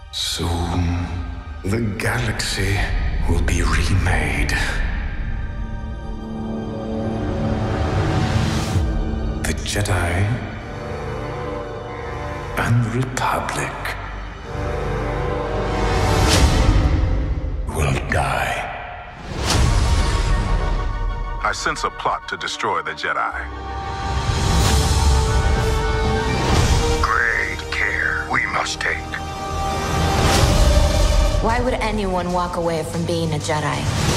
Soon, the galaxy will be remade. The Jedi and the Republic will die. I sense a plot to destroy the Jedi. Great care we must take. Why would anyone walk away from being a Jedi?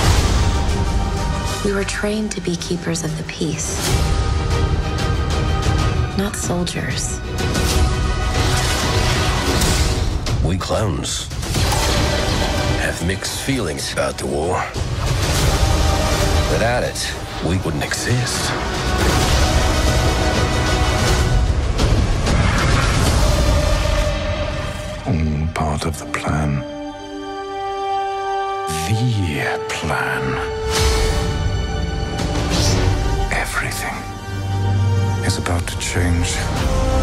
We were trained to be keepers of the peace, not soldiers. We clones have mixed feelings about the war. Without it, we wouldn't exist. All part of the plan. The plan. Everything is about to change.